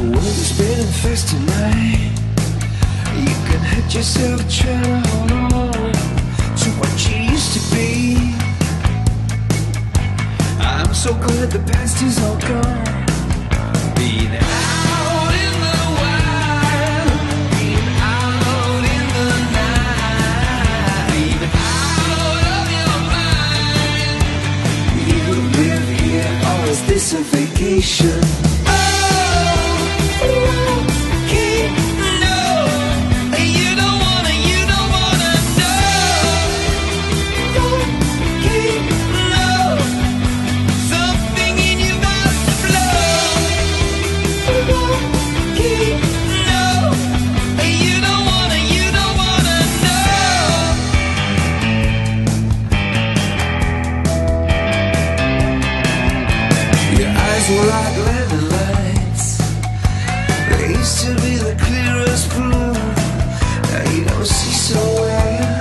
world is spinning fast tonight. You can hurt yourself trying to hold on to what you used to be. I'm so glad the past is all gone. Being out in the wild, being out in the night, being out of your mind. You live here, or is this a vacation? Were like living lights. They used to be the clearest blue. Now you don't see so well.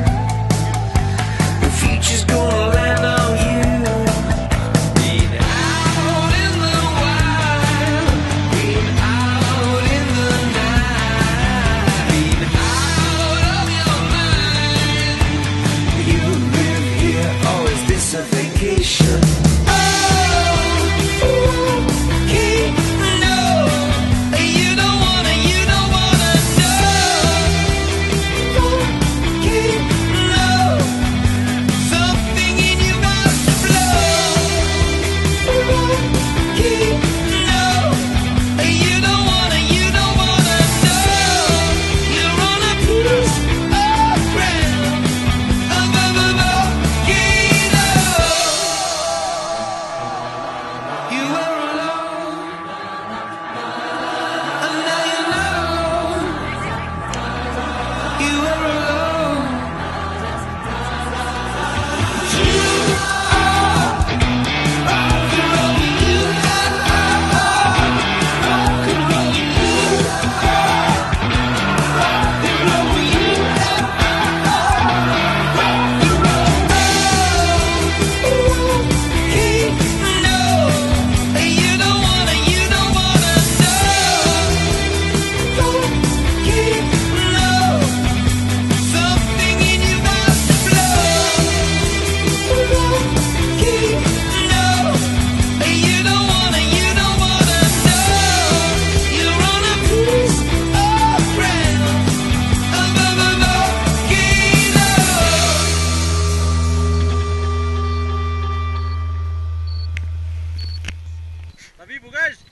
The future's gonna land on you. Being out in the wild, being out in the night, being out of your mind. You live here, or is this a vacation? Tá vivo, gajo?